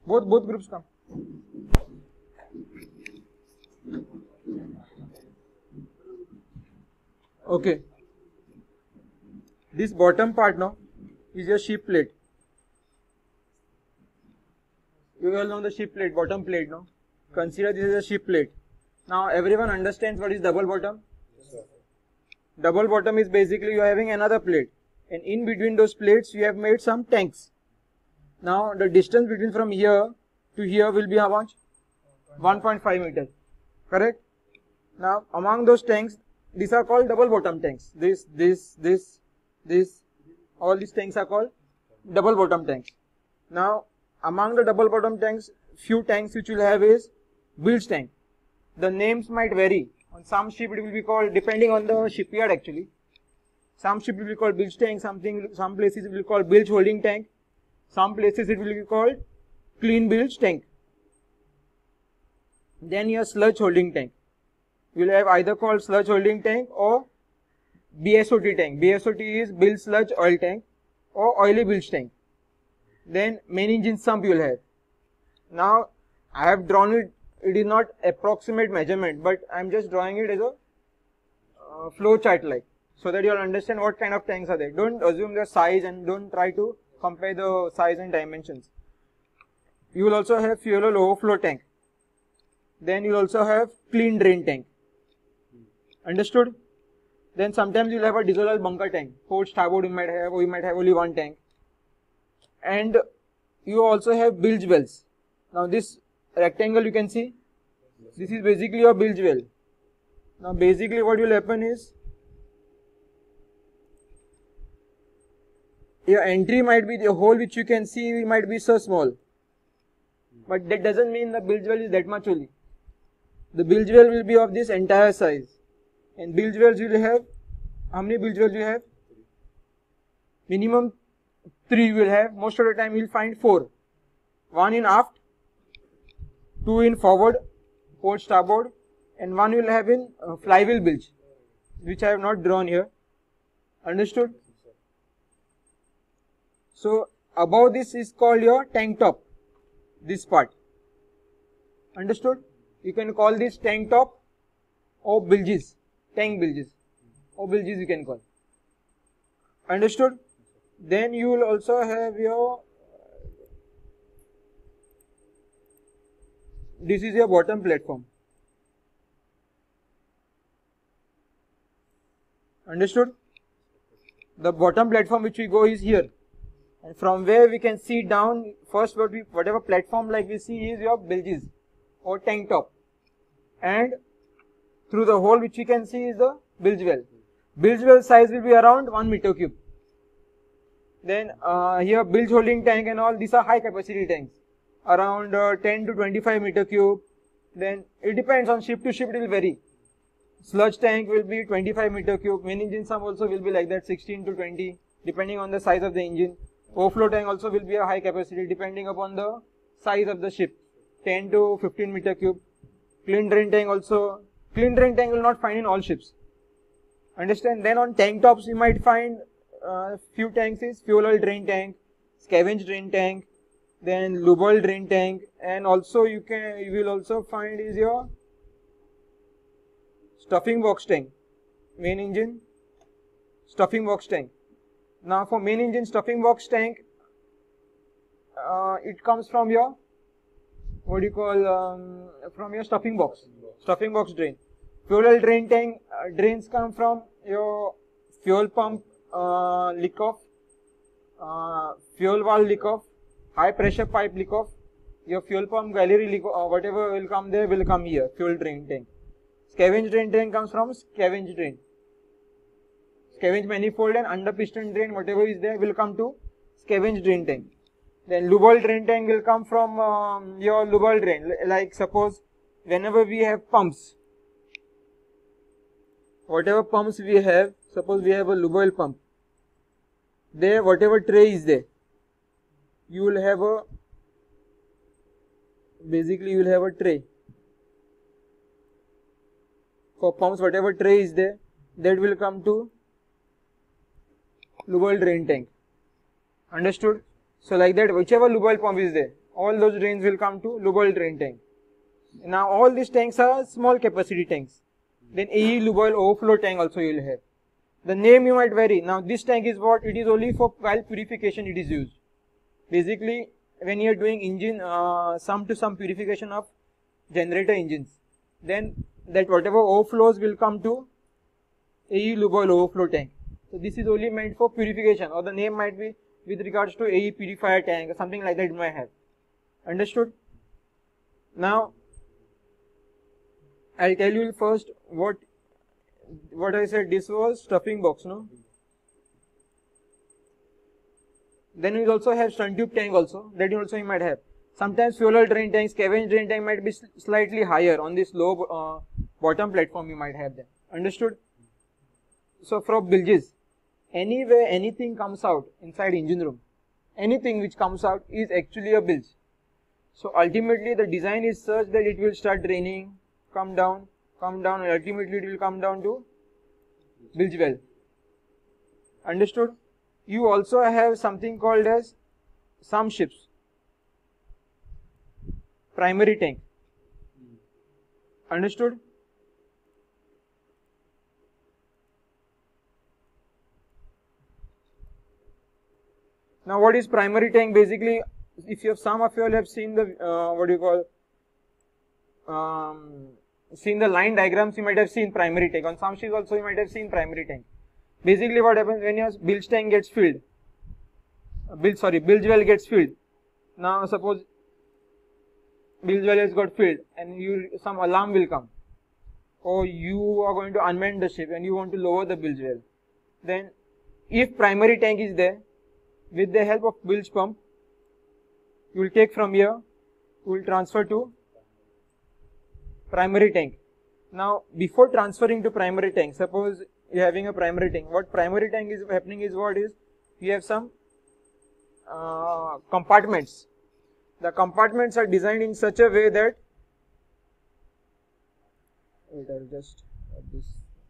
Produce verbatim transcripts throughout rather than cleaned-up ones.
Both both groups come. Okay. This bottom part now is your ship plate. You all know the ship plate, bottom plate now. Consider this as a ship plate. Now everyone understands what is double bottom? Yes, sir. Double bottom is basically you are having another plate, and in between those plates you have made some tanks. Now the distance between from here to here will be how much? one point five meters. Correct? Now among those tanks, these are called double bottom tanks. This, this, this, this, all these tanks are called double bottom tanks. Now among the double bottom tanks, few tanks which you will have is bilge tank. The names might vary. On some ship it will be called, depending on the shipyard actually. Some ship will be called bilge tank, something, some places it will be called bilge holding tank. Some places it will be called clean bilge tank. Then your sludge holding tank. You will have either called sludge holding tank or B S O T tank. B S O T is bilge sludge oil tank or oily bilge tank. Then main engine sump you will have. Now I have drawn it, it is not approximate measurement, but I am just drawing it as a uh, flow chart like, so that you will understand what kind of tanks are there. Don't assume the size and don't try to compare the size and dimensions. You will also have fuel overflow tank. Then you will also have clean drain tank. Understood? Then sometimes you will have a diesel oil bunker tank. Port starboard you might have, or you might have only one tank. And you also have bilge wells. Now this rectangle you can see, this is basically your bilge well. Now basically what will happen is, your entry might be, the hole which you can see might be so small, but that doesn't mean the bilge well is that much only. The bilge well will be of this entire size, and bilge wells you will have, how many bilge wells you have? Minimum three you will have. Most of the time you will find four. One in aft, two in forward, port starboard, and one you will have in uh, flywheel bilge, which I have not drawn here. Understood? So above this is called your tank top, this part. Understood? You can call this tank top or bilges, tank bilges, or bilges you can call. Understood? Then you will also have your, this is your bottom platform. Understood? The bottom platform which we go is here, and from where we can see down, first what we, whatever platform like we see is your bilges or tank top, and through the hole which we can see is the bilge well. Bilge well size will be around one meter cube. Then uh, here bilge holding tank and all, these are high capacity tanks, around uh, ten to twenty-five meter cube. Then it depends on ship to ship, it will vary. Sludge tank will be twenty-five meter cube. Main engine sum also will be like that, sixteen to twenty, depending on the size of the engine. Overflow tank also will be a high capacity depending upon the size of the ship, ten to fifteen meter cube. Clean drain tank also, clean drain tank will not find in all ships. Understand? Then on tank tops you might find uh, few tanks is fuel oil drain tank, scavenge drain tank, then lube oil drain tank, and also you can, you will also find is your stuffing box tank, main engine stuffing box tank. Now for main engine stuffing box tank, uh, it comes from your, what do you call, um, from your stuffing box, stuffing box drain. Fuel oil drain tank, uh, drains come from your fuel pump uh, leak off, uh, fuel valve leak off, high pressure pipe leak off, your fuel pump gallery leak off, uh, whatever will come there will come here, fuel drain tank. Scavenge drain tank comes from scavenge drain. Scavenge manifold and under piston drain, whatever is there will come to scavenge drain tank. Then lube oil drain tank will come from um, your lube oil drain. Like suppose whenever we have pumps, whatever pumps we have, suppose we have a lube oil pump, there whatever tray is there, you will have a, basically you will have a tray. For pumps, whatever tray is there, that will come to lube oil drain tank. Understood? So like that, whichever lube oil pump is there, all those drains will come to lube oil drain tank. Now all these tanks are small capacity tanks. Then A E lube oil overflow tank also you will have. The name you might vary. Now this tank is what? It is only for while purification it is used. Basically when you are doing engine uh, some to some purification of generator engines, then that whatever overflows will come to A E lube oil overflow tank. So this is only meant for purification, or the name might be with regards to A E purifier tank or something like that it might have. Understood? Now I'll tell you first what what I said. This was stuffing box, no? Then we also have sun tube tank also, that also you might have. Sometimes fuel oil drain tank, scavenge drain tank might be slightly higher on this low uh, bottom platform you might have them. Understood? So from bilges, anywhere anything comes out inside engine room, anything which comes out is actually a bilge. So ultimately the design is such that it will start draining, come down, come down, and ultimately it will come down to bilge well. Understood? You also have something called as some ships primary tank. Understood? Now what is primary tank? Basically, if you have, some of you all have seen the uh, what do you call um, seen the line diagrams, you might have seen primary tank. On some ships also you might have seen primary tank. Basically what happens when your bilge tank gets filled, bilge sorry bilge well gets filled. Now suppose bilge well has got filled and you some alarm will come, or you are going to unmanned the ship and you want to lower the bilge well. Then if primary tank is there, with the help of bilge pump, you will take from here, you will transfer to primary tank. Now before transferring to primary tank, suppose you are having a primary tank. What primary tank is happening is what is, you have some uh, compartments. The compartments are designed in such a way that, wait, I will just add this.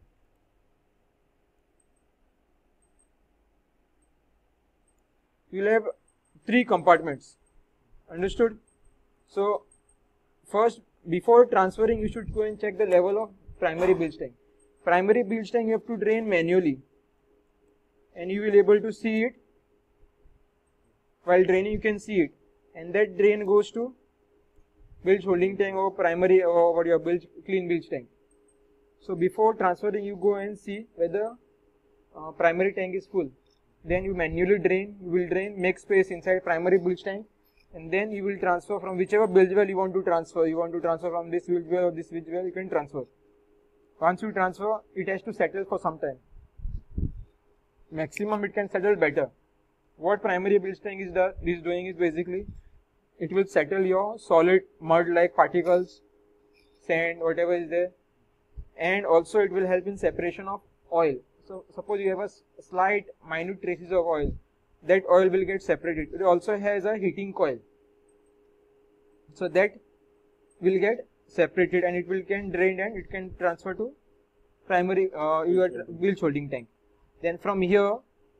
You will have three compartments. Understood? So first, before transferring, you should go and check the level of primary bilge tank. Primary bilge tank you have to drain manually, and you will be able to see it. While draining you can see it, and that drain goes to bilge holding tank or primary or what your bilge clean bilge tank. So before transferring you go and see whether uh, primary tank is full. Then you manually drain, you will drain, make space inside primary bilge tank, and then you will transfer from whichever bilge well you want to transfer. You want to transfer from this bilge well or this bilge well, you can transfer. Once you transfer, it has to settle for some time. Maximum it can settle better. What primary bilge tank is, the, is doing is basically, it will settle your solid mud like particles, sand, whatever is there, and also it will help in separation of oil. So suppose you have a slight minute traces of oil, that oil will get separated. It also has a heating coil, so that will get separated and it will can drain and it can transfer to primary uh, your bilge holding tank. Then from here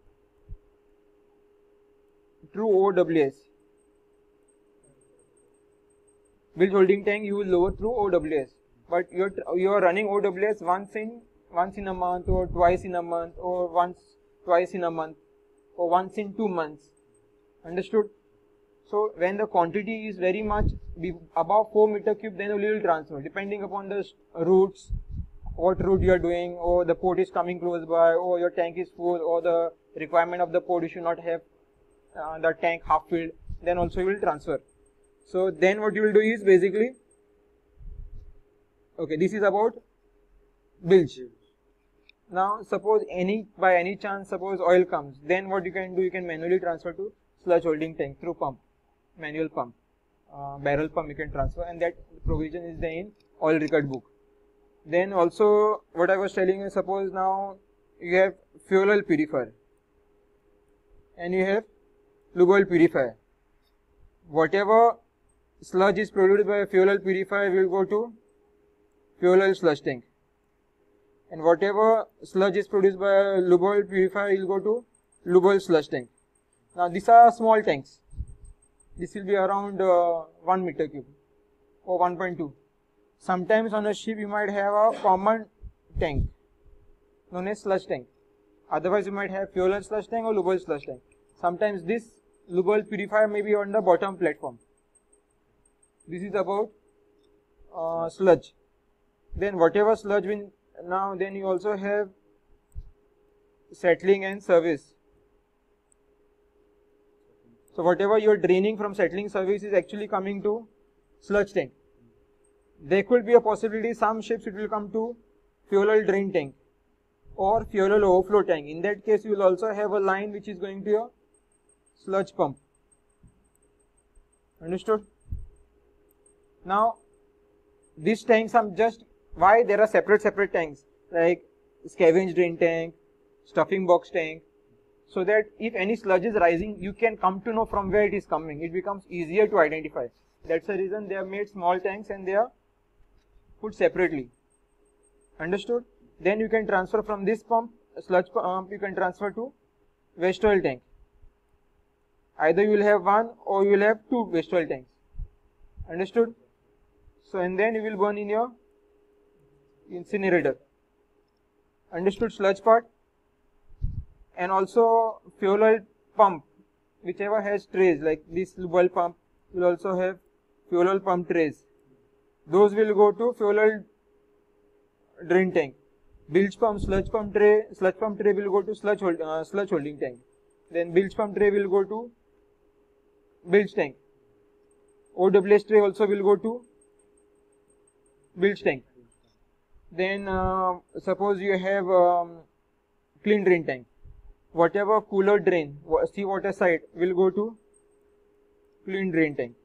through O W S, bilge holding tank you will lower through O W S, but you are you are running O W S once in once in a month or twice in a month or once twice in a month or once in two months. Understood? So when the quantity is very much above four meter cube, then only will transfer, depending upon the routes, what route you are doing, or the port is coming close by, or your tank is full, or the requirement of the port you should not have uh, the tank half filled, then also you will transfer. So then what you will do is basically, okay, this is about bilge. Now suppose any by any chance suppose oil comes, then what you can do, you can manually transfer to sludge holding tank through pump, manual pump, uh, barrel pump you can transfer, and that provision is there in oil record book. Then also what I was telling you, suppose now you have fuel oil purifier and you have lube oil purifier. Whatever sludge is produced by a fuel oil purifier will go to fuel oil sludge tank, and whatever sludge is produced by a lube oil purifier will go to lube oil sludge tank. Now these are small tanks. this will be around uh, one meter cube or one point two. Sometimes on a ship you might have a common tank known as sludge tank. Otherwise you might have fuel sludge tank or lube sludge tank. Sometimes this lube purifier may be on the bottom platform. This is about uh, sludge. Then whatever sludge will now then you also have settling and service. So whatever you are draining from settling service is actually coming to sludge tank. There could be a possibility some ships it will come to fuel drain tank or fuel overflow tank. In that case you will also have a line which is going to your sludge pump. Understood? Now these tanks are just why there are separate separate tanks like scavenge drain tank, stuffing box tank, so that if any sludge is rising you can come to know from where it is coming. It becomes easier to identify. That's the reason they have made small tanks and they are put separately. Understood? Then you can transfer from this pump, sludge pump, you can transfer to waste oil tank. Either you will have one or you will have two waste oil tanks. Understood? So and then you will burn in your incinerator. Understood sludge part? And also fuel oil pump, whichever has trays like this oil pump will also have fuel oil pump trays. Those will go to fuel oil drain tank. Bilge pump, sludge pump tray, sludge pump tray will go to sludge, hold, uh, sludge holding tank. Then bilge pump tray will go to bilge tank. O W S tray also will go to bilge tank. Then uh, suppose you have um, clean drain tank. Whatever cooler drain, seawater side will go to clean drain tank.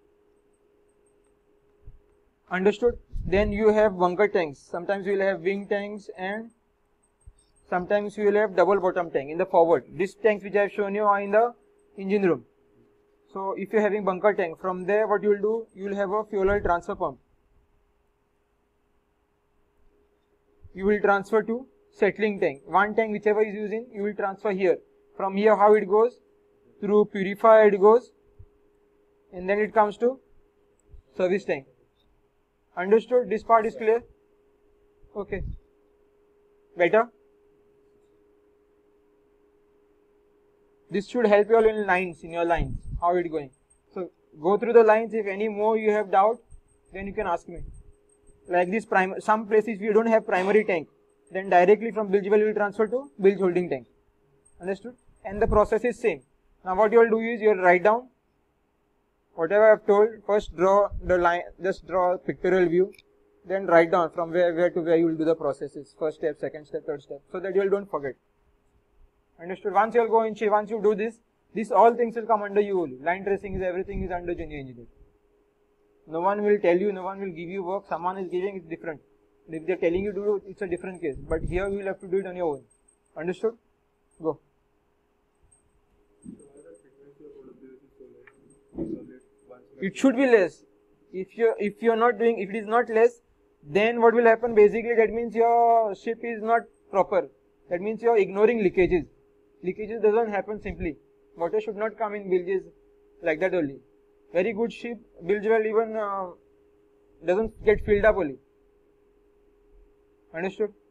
Understood? Then you have bunker tanks. Sometimes you will have wing tanks and sometimes you will have double bottom tank in the forward. These tanks which I have shown you are in the engine room. So if you are having bunker tank, from there what you will do, you will have a fuel oil transfer pump. You will transfer to settling tank. One tank whichever is using, you will transfer here. From here how it goes? Through purifier it goes and then it comes to service tank. Understood? This part is clear? Okay. Better? This should help you all in lines, in your lines. How it going? So go through the lines. If any more you have doubt, then you can ask me. Like this, prim some places if you don't have primary tank, then directly from bilge well you will transfer to bilge holding tank. Understood? And the process is same. Now what you will do is you will write down whatever I have told. First draw the line, just draw a pictorial view, then write down from where, where to where you will do the processes. First step, second step, third step, so that you will don't forget. Understood? Once you will go in, once you do this, this all things will come under you only. Line tracing is everything is under junior engineer. No one will tell you, no one will give you work, someone is giving, it's different. If they are telling you to do it, it's a different case. But here you will have to do it on your own. Understood? Go. It should be less. If you if you are not doing, if it is not less, then what will happen? Basically, that means your ship is not proper. That means you are ignoring leakages. Leakages doesn't happen simply. Water should not come in bilges like that only. Very good ship, bilge well even uh, doesn't get filled up only. Understood?